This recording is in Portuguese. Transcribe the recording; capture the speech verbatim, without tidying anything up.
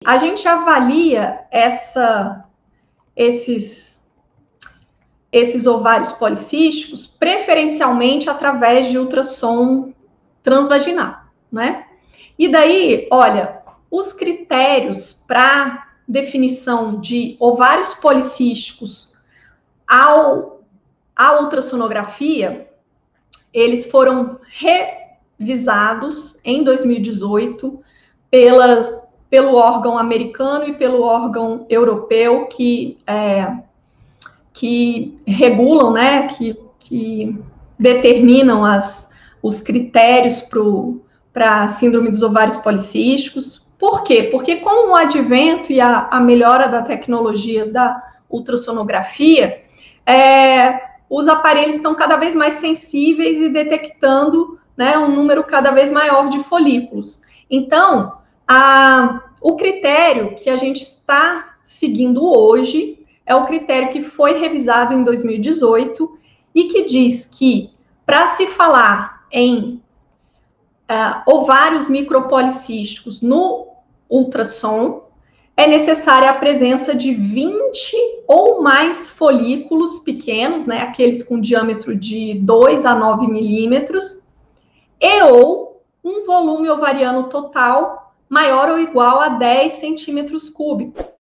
A gente avalia essa, esses, esses ovários policísticos preferencialmente através de ultrassom transvaginal, né? E daí, olha, os critérios para definição de ovários policísticos ao, à ultrassonografia, eles foram revisados em dois mil e dezoito pelas, pelo órgão americano e pelo órgão europeu que, é, que regulam, né, que, que determinam as, os critérios para a síndrome dos ovários policísticos. Por quê? Porque com o advento e a, a melhora da tecnologia da ultrassonografia, é, os aparelhos estão cada vez mais sensíveis e detectando, né, um número cada vez maior de folículos. Então, a, o critério que a gente está seguindo hoje é o critério que foi revisado em dois mil e dezoito e que diz que, para se falar em uh, ovários micropolicísticos no ultrassom, é necessária a presença de vinte ou mais folículos pequenos, né, aqueles com diâmetro de dois a nove milímetros, e ou um volume ovariano total maior ou igual a dez centímetros cúbicos.